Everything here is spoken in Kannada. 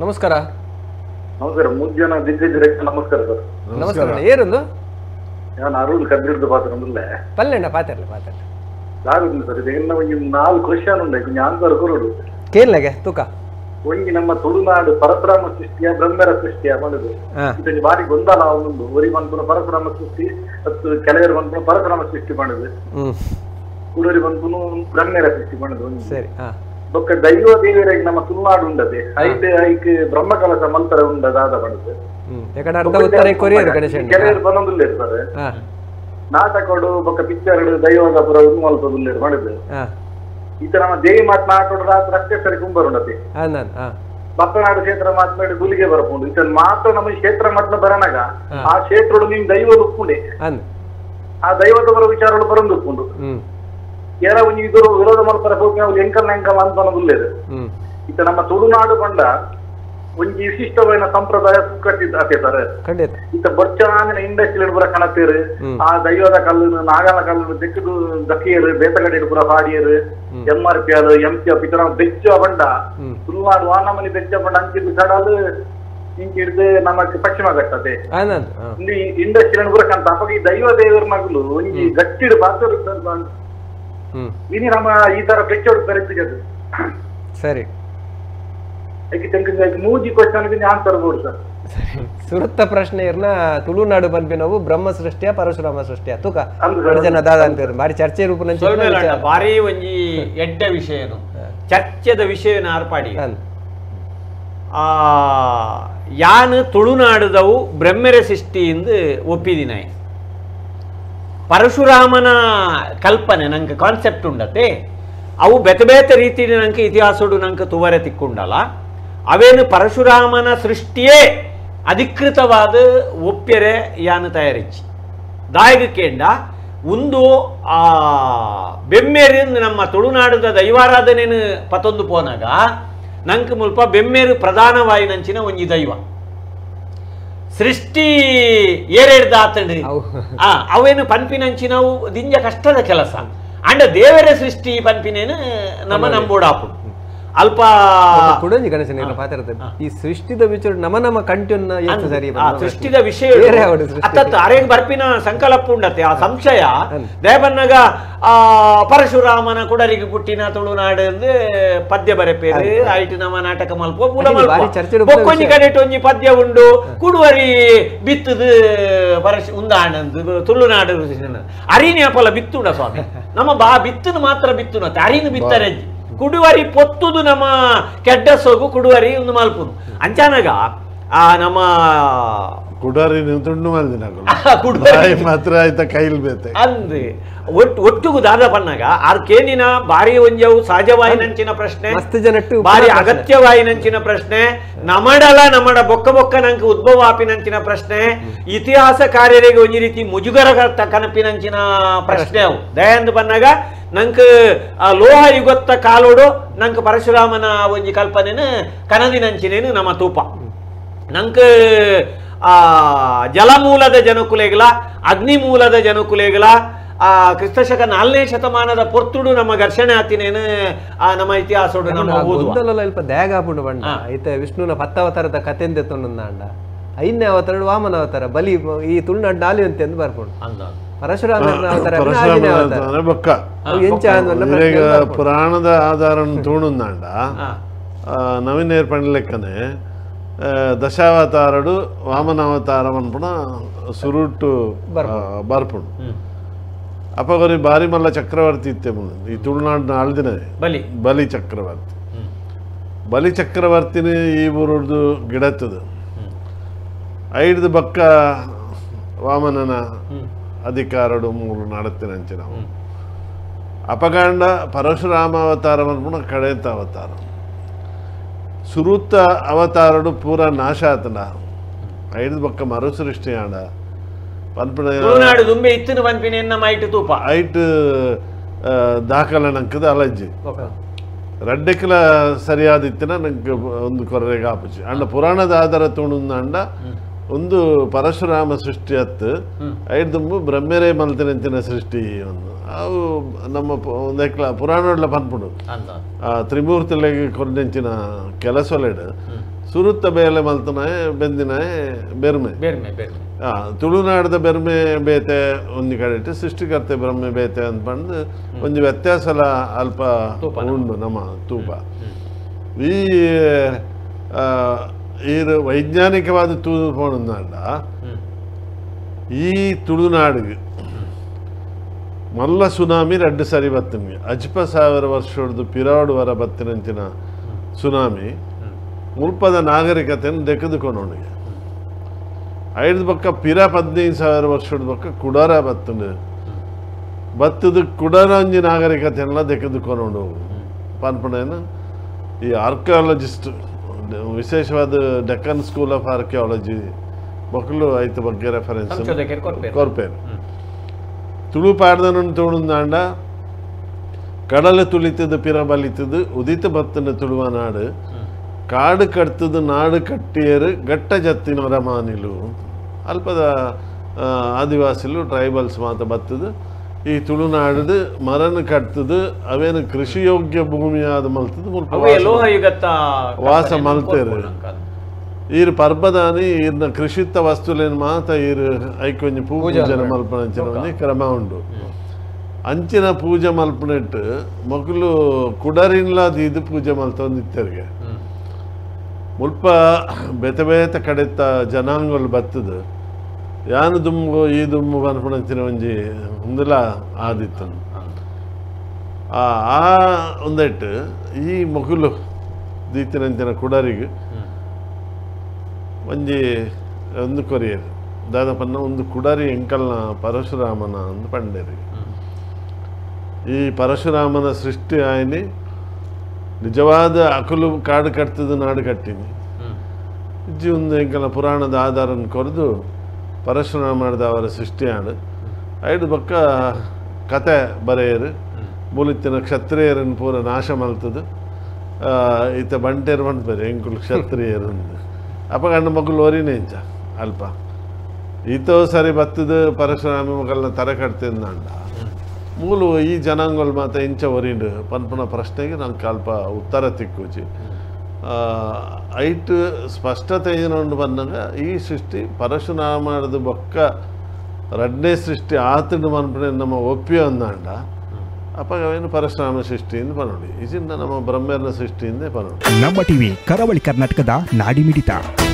ನಮಸ್ಕಾರ. ನಮಸ್ಕಾರ. ಮುಂಜಾನೆ ದಿಗ್ಗಜರಿಗೆ ನಮಸ್ಕಾರ ಸರ್. ನಮಸ್ಕಾರ. ಏರುಂದು ನಾನು ಅರುಣ್ ಕಬ್ಬಿಡ್ದು ಪಾತ್ರ ಪಲ್ಲೆಂಡ ಪಾತಿರ್ಲಿ ಪಾತಿರ್ಲಿ ದಾರುಂದು ಸರ್. ಇದು ಇನ್ನು ಒಂದು 4 ಕ್ವಶನ್ ಉಂಟು, ಕೊಂಚ ಆನ್ಸರ್ ಕೊರಡು ಕೇಳಗೆ ತೂಕ ಒಂಜಿ ನಮ್ಮ ತುಳುನಾಡು ಪರಶುರಾಮ ಸೃಷ್ಟಿಯ ಬ್ರಹ್ಮರ ಸೃಷ್ಟಿಯ ಮಾಡುದು ಇದೊಂದು ಬಾರಿ ಗೊಂದಲ ಒಂದು ಒರಿ ಬಂದ್ಪುನ ಪರಶುರಾಮ ಸೃಷ್ಟಿ ಮತ್ತು ಕೆಲವರು ಬಂದ್ಪುನ ಪರಶುರಾಮ ಸೃಷ್ಟಿ ಮಾಡುದು, ಕುಡೂರಿ ಬಂದ್ಪುನು ಬ್ರಹ್ಮರ ಸೃಷ್ಟಿ ಮಾಡುದು. ಸರಿ. ಬೊಕ್ಕ ದೈವ ದೇವರಿಗೆ ನಮ್ಮ ತುಳುನಾಡು ಉಂಡದೆ ಐಕ್ ಬ್ರಹ್ಮ ಕಲಸ ಮಂತ್ರ ಉಂಡದಾದ ಮಾಡುದು. ಕೆಲವರು ಬಂದೊಂದುಲ್ಲೇರು ಸರ್ ನಾಟಕಡು ಬೊಕ್ಕ ಪಿಕ್ಚರ್ಡು ದೈವದ ಪುರ ಮಲ್ಪದುಲ್ಲೇರು ಮಾಡುದು. ಈತ ನಮ್ಮ ದೇವಿ ಮಾತು ನಾಟೋಡು ರಾತ್ರಿ ಅಷ್ಟೇ ಸರಿ ಕುಂಬರುಂಡತಿ ಬತ್ತನಾಡು ಕ್ಷೇತ್ರ ಮಾತನಾಡಿ ಗುಲಿಗೆ ಬರಪುಂಡು. ಈತ ಮಾತ್ರ ನಮ್ಮ ಕ್ಷೇತ್ರ ಮಟ್ಟ ಬರನಾಗ ಆ ಕ್ಷೇತ್ರಡು ನಿಮ್ ದೈವದ ಉಪ್ಪುಂಡೆ ಆ ದೈವದ ಬರೋ ವಿಚಾರಗಳು ಬರಂದು ಉಪ್ಪುಂಡು. ಯಾರ ಒಂಜಿ ಇದ್ರು ವಿರೋಧ ಮಾಡ್ತಾರೆ ಹೋಗಿ ಅವ್ರು ಎಂಕಲ್ ಅಂತ ಅನ್ನೋದಿಲ್ಲೇರು. ಈತ ನಮ್ಮ ತುಳುನಾಡು ಬಂಡ ಒಂಜಿ ವಿಶಿಷ್ಟವಾದ ಸಂಪ್ರದಾಯ ಕಟ್ಟಿದ್ದೆ ಸರ್. ಈತ ಬೊಚ್ಚಾನ ಇಂಡಸ್ಟ್ರಿಯಲ್ ಪುರ ಕಣತೀರು ಆ ದೈವದ ಕಲ್ಲು ನಾಗಲ ಕಲ್ಲು ದೆಕ್ಕದು ದಕ್ಕಿಯರು ಬೇತಗಡೆ ಪುರ ಪಾಡಿಯರು MRPL MCF ಇತರ ಬೆಚ್ಚ ಬಂಡ ತುಳುನಾಡು ವಾನಮನಿ ಬೆಚ್ಚ ಬಂಡ ಅಂಚಿದ್ದು ಕಡಲು ಇಂಚಿಡ್ದು ನಮಕ್ ಪಶ್ಚಿಮ ಘಟ್ಟತೆ ಇಲ್ಲಿ ಇಂಡಸ್ಟ್ರಿಯಲ್ ಪುರ ಕಂತ ಅಪ್ಪ ಈ ದೈವ ದೇವರ ಮಗಳು ಒಂಜಿ ಗಟ್ಟಿಡು ಪಾತ್ರ ಇನಿ ನಮ್ಮ ಈ ತರ ಬೆಚ್ಚೋಡು ಬರೆಸಿಗದು. ಸರಿ. ಮೂಜಿ ಕ್ವಶನ್ ಆನ್ಸರ್ ಬೋರ್ಡ್ ಸರ್. ಸುರತ್ತ ಪ್ರಶ್ನೆ ಇರ್ನ ತುಳುನಾಡು ಬಂದ್ಬಿನವು ಬ್ರಹ್ಮ ಸೃಷ್ಟಿಯ ಪರಶುರಾಮ ಸೃಷ್ಟಿಯ ತೂಕ ಜನ ದಾದ ಅಂತ ಬಾರಿ ಚರ್ಚೆ ರೂಪನ ಬಾರಿ ಒಂಜಿ ಎಡ್ಡ ವಿಷಯನು ಚರ್ಚೆದ ವಿಷಯನ ಆರ್ಪಾಡಿ ಯಾನು ತುಳುನಾಡುದವು ಬ್ರಹ್ಮೆರ ಸೃಷ್ಟಿಯಿಂದ ಒಪ್ಪಿದಿನ ಪರಶುರಾಮನ ಕಲ್ಪನೆ ನಂಗೆ ಕಾನ್ಸೆಪ್ಟ್ ಉಂಡತೆ ಅವು ಬೇತೆ ಬೇತೆ ರೀತಿ ನಂಗೆ ಇತಿಹಾಸಡು ನಂಗೆ ತುವರೆ ತಿಕ್ಕೊಂಡಲ್ಲ ಅವೇನು ಪರಶುರಾಮನ ಸೃಷ್ಟಿಯೇ ಅಧಿಕೃತವಾದ ಒಪ್ಪ್ಯರೆ ಯಾನು ತಯಾರಿಚ್ಚಿ ದಾಯಗ ಕೇಂಡ ಒಂದು ಬೆಮ್ಮೇರಿಂದ ನಮ್ಮ ತುಳುನಾಡುದ ದೈವಾರಾಧನೆಯನ್ನು ಪತೊಂದು ಪೋನಾಗ ನಂಗೆ ಮುಲ್ಪ ಬೆಮ್ಮೇರು ಪ್ರಧಾನವಾಯಿನಂಚಿನ ಒಂಜಿ ದೈವ ಸೃಷ್ಟಿ ಏರೇಡ್ದಾತಂಡು ಅವೇನು ಪನ್ಪಿನಂಚಿನವು ದಿಂಜ ಕಷ್ಟದ ಕೆಲಸ ಅಂಡ ದೇವರ ಸೃಷ್ಟಿ ಪನ್ಪಿನೇನು ನಮ್ಮ ನಂಬೋಡಾಪು ಅಲ್ಪ ಕುಡಂಜಿ ಗಣೇಶನ ಈ ಸೃಷ್ಟಿದ ವಿಚಾರ ನಮ್ಮ ಕಂಟ್ಯನ್ನ ಸರಿ ಸೃಷ್ಟಿದ ವಿಷಯ ಅತ್ತತ್ತ ಅರೇಗ ಬರ್ಪಿನ ಸಂಕಲ್ಪ ಉಂಡತೆ ಆ ಸಂಶಯ ದೇವನ್ನಗ ಪರಶುರಾಮನ ಕುಡರಿಗೆ ಪುಟ್ಟಿನ ತುಳುನಾಡು ಪದ್ಯ ಬರೆಪೇರು ಐಟು ನಮ್ಮ ನಾಟಕ ಮಲ್ಪ ಬೊಕ್ಕೊಂಜಿ ಕಡೆಟ್ ಒಂಜಿ ಪದ್ಯ ಉಂಡು ಕುಡುವರಿ ಬಿತ್ತದು ಉಂದಾಣಂದು ತುಳುನಾಡು ಅರಿನಿ ಅಪಲ ಬಿತ್ತುಂಡ ಸ್ವಾಮಿ ನಮ್ಮ ಬಾ ಬಿತ್ತನು ಮಾತ್ರ ಬಿತ್ತುನ ಅರಿನು ಬಿತ್ತರೆ ಕುಡುವರಿ ಪೊತ್ತುದು ನಮ್ಮ ಕೆಡ್ಡ ಸೋಗು ಕುಡುವರಿ ಒಂದು ಮಲ್ಪುನು ಅಂಚಾನಾಗ ನಮ್ಮ ಕುಡಾರಿ ತುಂಡು ಮಾತ್ರ ಆಯ್ತಾ ಕೈಲ್ ಬೇತೆ ಅಂದ್ ಒಟ್ಟುಗು ದಾದ ಪನ್ನಾಗ ಆರ್ಕೇನಿನ ಬಾರಿ ಒಂಜವು ಸಹಜವಾಯಿನಂಚಿನ ಪ್ರಶ್ನೆ ಬಾರಿ ಅಗತ್ಯವಾಯಿನಂಚಿನ ಪ್ರಶ್ನೆ ನಮಡ ಬೊಕ್ಕ ಬೊಕ್ಕ ನಂಗೆ ಉದ್ಭವ ಆಪಿನಂಚಿನ ಪ್ರಶ್ನೆ ಇತಿಹಾಸಕಾರರಿಗೆ ಒಂಜಿ ರೀತಿ ಮುಜುಗರ ಕನಪಿನಂಚಿನ ಪ್ರಶ್ನೆ ಅವು ದಯಾಂದು ಪನ್ನಾಗ ನಂಗೆ ಲೋಹ ಯುಗತ್ತ ಕಾಲೋಡು ನಂಗೆ ಪರಶುರಾಮನ ಒಂಜಿ ಕಲ್ಪನೆನು ಕನದಿನಂಚಿನೇನು ನಮ್ಮ ತೂಪ ನಂಗೆ ಜಲಮೂಲದ ಜನಕುಲೆಗಳ ಅಗ್ನಿಮೂಲದ ಜನಕುಲೆಗಳ ಕ್ರಿಸ್ತಶಕ 4ನೇ ಶತಮಾನದ ಪೊರ್ತುಡು ನಮ್ಮ ಘರ್ಷಣೆ ಆತಿನೇನು ನಮ್ಮ ಇತಿಹಾಸೋಡು ನಮ್ಮ ಸ್ವಲ್ಪ ದ್ಯಾಗ ಹಾಪುಂಡು ಬಣ್ಣ ಐತೆ ವಿಷ್ಣುನ 10 ಅವತಾರದ ಕಥೆಂದೆ ತೊಂದ 5ನೇ ಅವತಾರ ವಾಮನ ಅವತಾರ ಬಲಿ ಈ ತುಳುನಾಡು ನಾಲಿ ಅಂತ ಎಂದು ಬರ್ಕೊಂಡು ಪರಶುರಾಮನ ಅವತಾರ ಪುರಾಣದ ಆಧಾರ ತೂಣುಂದಾಂಡ ನವೀನೇರ್ ಪಂಡ್ಲೆಕ್ಕನೆ ದಶಾವತಾರಡು ವಾಮನಾವತಾರ ಅನ್ಪುಣ ಸುರುಟ್ಟು ಬರ್ಪುಂಡು ಅಪಗೊರಿ ಬಾರಿ ಮಲ್ಲ ಚಕ್ರವರ್ತಿ ಇತ್ತೆ ಈ ತುಳುನಾಡಿನ ಆಳ್ದಿನ ಬಲಿ ಚಕ್ರವರ್ತಿ ಬಲಿ ಚಕ್ರವರ್ತಿನ ಈ ಊರದು ಗಿಡತ್ತದು ಐಡ್ದು ಬಕ್ಕ ವಾಮನನ ಅಧಿಕಾರಡು ಮೂರು ನಡತ್ತಿನಂಚೆ ನಾವು ಅಪಗಂಡ ಪರಶುರಾಮ ಅವತಾರ ಅನ್ಪುಣ ಕಡೆಂತ ಅವತಾರ ಸುರುತ್ತ ಅವತಾರಡು ಪೂರ ನಾಶ ಆತನ ಐದು ಬಕ್ಕ ಮರುಸೃಷ್ಟಿ ಆಂಡ ಐಟ್ ದಾಖಲೆ ನಂಕದ ಅಲಜ್ಜಿ ರಡ್ಡೆಕ್ಲ ಸರಿಯಾದ ಇತ್ತಿನ ನಂಗೆ ಒಂದು ಕೊರೆಗೆ ಆಪುಜಿ ಅಂಡ ಪುರಾಣದ ಆಧಾರ ತೋಣುಂದ ಅಂಡ ಒಂದು ಪರಶುರಾಮ ಸೃಷ್ಟಿ ಹತ್ತು ಐದು ಬ್ರಹ್ಮೆರೇ ಮಲ್ತಿನಂಚಿನ ಸೃಷ್ಟಿ ಒಂದು ಅವು ನಮ್ಮ ಒಂದೆಕ್ಲ ಪುರಾಣಡ್ಲ ಬಂದ್ಬಿಡು ತ್ರಿಮೂರ್ತಿಲೆಗೆ ಕೊನೆಂಚಿನ ಕೆಲಸಲೆಡು ಸುರುತ್ತ ಬೇಲೆ ಮಲ್ತನಾಯ ಬೆಂದಿನಾಯ ಬೆರ್ಮೆ ತುಳುನಾಡದ ಬೆರ್ಮೆ ಬೇತೆ ಒಂದು ಕಡೆ ಇಟ್ಟು ಸೃಷ್ಟಿಕರ್ತೆ ಬ್ರಹ್ಮೆ ಬೇತೆ ಅಂತ ಬಂದು ಒಂದು ವ್ಯತ್ಯಾಸಲ ಅಲ್ಪ ಉಂಡು ನಮ್ಮ ತೂಪ ಈ ವೈಜ್ಞಾನಿಕವಾದ ತೂಪೋಣಂದ ಈ ತುಳುನಾಡಿಗೆ ಮಲ್ಲ ಸುನಾಮಿ 2 ಸಾರಿ ಬತ್ತಿನ ಅಜ್ಪ 1000 ವರ್ಷದ ಪಿರಾಡು ವರ ಬತ್ತಿನಂಚಿನ ಸುನಾಮಿ ಮುಲ್ಪದ ನಾಗರಿಕತೆಯನ್ನು ತೆಗೆದುಕೊಂಡವನಿಗೆ 5 ಪಕ್ಕ ಪಿರ 15,000 ವರ್ಷದ ಪಕ್ಕ ಕುಡಾರ ಬತ್ತದ ಕುಡಾರ ಒಂಜಿ ನಾಗರಿಕತೆಯೆಲ್ಲ ತೆಗೆದುಕೊಂಡು ಪನ್ಪಣೇನು ಈ ಆರ್ಕಿಯಾಲಜಿಸ್ಟ್ ವಿಶೇಷವಾದ ಡೆಕ್ಕನ್ ಸ್ಕೂಲ್ ಆಫ್ ಆರ್ಕಿಯಾಲಜಿ ಮಕ್ಕಳು ಐತ ಬಗ್ಗೆ ರೆಫರೆನ್ಸ್ ಕೊರ್ಪೇರು ತುಳು ಪಾಡ್ದನನ್ನು ತುಳುಂದಾಂಡ ಕಡಲು ತುಳಿತದ ಪಿರ ಬಲಿತದು ಉದಿತ ಬತ್ತನ ತುಳುವ ನಾಡು ಕಾಡು ಕಟ್ತದ ನಾಡು ಕಟ್ಟಿಯರು ಗಟ್ಟ ಜತ್ತಿನವರ ಮಾನಿಲು ಅಲ್ಪದ ಆದಿವಾಸಿಲು ಟ್ರೈಬಲ್ಸ್ ಮಾತ ಬತ್ತದು ಈ ತುಳುನಾಡದು ಮರನ ಕಟ್ತದು ಅವೇನು ಕೃಷಿ ಯೋಗ್ಯ ಭೂಮಿಯಾದ ಮಲ್ತದು ವಾಸ ಮಲ್ತೇರು ಈರು ಪರ್ಬದಾನಿ ಈರ್ನ ಕೃಷಿತ್ತ ವಸ್ತುಲೇನು ಮಾತ ಈರು ಐಕೊಂಜಿ ಪೂಜೆ ಮಲ್ಪನೆ ಕ್ರಮ ಉಂಡು ಅಂಚಿನ ಪೂಜೆ ಮಲ್ಪನೆಟ್ಟು ಮಕ್ಕಳು ಕುಡರಿನ್ಲಾದ ಇದು ಪೂಜೆ ಮಲ್ತೊಂದಿತ್ತರಿಗೆ ಮುಲ್ಪ ಬೇತೆ ಬೇತೆ ಕಡೆತ್ತ ಜನಾಂಗಗಳು ಬತ್ತದು ಯಾನು ದುಂಬು ಈ ದುಂಬು ಮಲ್ಪಣಂಚಿನ ಒಂಜಿ ಒಂದಿಲ್ಲ ಆದಿತ್ತು ಆ ಒಂದೆಟ್ಟು ಈ ಮಕ್ಕಳು ದೀತಿನಂಚಿನ ಕುಡರಿಗೆ ಒಂಜಿ ಒಂದು ಕೊರಿಯರು ದಾದಾಪನ್ನ ಒಂದು ಕುಡಾರಿ ಎಂಕಲ್ನ ಪರಶುರಾಮನ ಅಂದು ಪಂಡೇರಿ ಈ ಪರಶುರಾಮನ ಸೃಷ್ಟಿ ಆಯ್ನಿ ನಿಜವಾದ ಅಕುಲು ಕಾಡು ಕಟ್ತದ ನಾಡು ಕಟ್ಟಿನಿ ಇಜ್ಜಿ ಒಂದು ಎಂಕಲ್ನ ಪುರಾಣದ ಆಧಾರನ ಕೊರೆದು ಪರಶುರಾಮದ ಅವರ ಸೃಷ್ಟಿ ಆಡು 5 ಪಕ್ಕ ಕತೆ ಬರೆಯರು ಮೂಲಿತ್ತಿನ ಕ್ಷತ್ರಿಯರನ್ನು ಪೂರ ನಾಶ ಮಲ್ತದು ಈತ ಬಂಟೇರು ಬಂಟ್ಬೇರೆ ಎಂಕುಲು ಕ್ಷತ್ರಿಯರು ಅಪ್ಪ ಗಂಡ ಮಕ್ಕಳು ಓರಿನೇಂಚ ಅಲ್ಪ ಈತೋ ಸರಿ ಬತ್ತದು ಪರಶುರಾಮ ಮಕ್ಕಳನ್ನ ತರ ಕಟ್ತಿಂದ ಮೂಲು ಈ ಜನಾಂಗಗಳು ಮಾತ್ರ ಇಂಚ ಒರಿಂಡು ಪನ್ಪನ ಪ್ರಶ್ನೆಗೆ ನಂಗೆ ಅಲ್ಪ ಉತ್ತರ ತಿಕ್ಕುಚಿ ಐಟ್ ಸ್ಪಷ್ಟತೆ ಏನೊಂದು ಬಂದಾಗ ಈ ಸೃಷ್ಟಿ ಪರಶುರಾಮದ ಬೊಕ್ಕ 2ನೇ ಸೃಷ್ಟಿ ಆತಂಡು ಮನ್ಪಣೆ ನಮ್ಮ ಒಪ್ಪಿಯೋ ಅಂದಾಂಡ ಅಪ್ಪಗವೇನು ಪರಶುರಾಮ ಸೃಷ್ಟಿಯಿಂದ ಪನೋಡಿ ಇದರಿಂದ ನಮ್ಮ ಬ್ರಹ್ಮನ ಸೃಷ್ಟಿಯಿಂದ ಪನೋಡಿ. ನಮ್ಮ ಟಿವಿ ಕರಾವಳಿ ಕರ್ನಾಟಕದ ನಾಡಿ ಮಿಡಿತ.